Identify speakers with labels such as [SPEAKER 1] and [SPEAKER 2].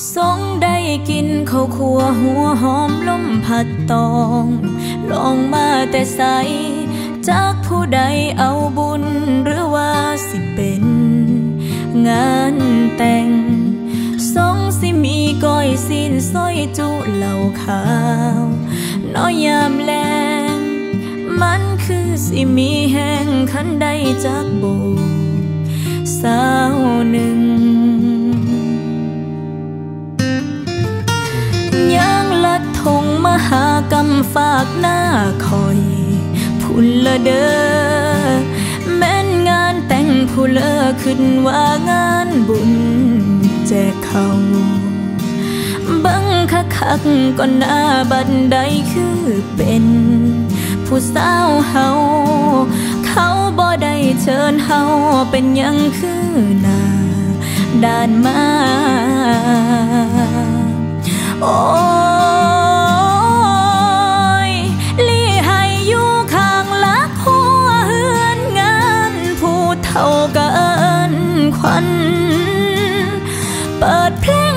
[SPEAKER 1] สงได้กินข้าวคั่วหัวหอมลมผัดตองลองมาแต่ใสจากผู้ใดเอาบุญหรือว่าสิเป็นงานแต่งสงสิมีก้อยซีนซอยจุเหล่าขาวน้อยยามแลงมันคือสิมีแห้งขันใดจากโบสาวหนึ่งย่างลัดทงมหากรรมฝากหน้าคอยพุ่นละเด้อแม่นงานแต่งผู้เลอขึ้นว่างานบุญแจกเขาบังคักก่อนหน้าบัดใดคือเป็นผู้สาวเฮาเขาบ่ได้เชิญเฮาเป็นยังคือหน้าด้านมาโอ้ยลี่ให้อยู่ข้างลักหัวเฮือนงานผู้เฒ่าก็เอิ้นขวัญเปิดเพลง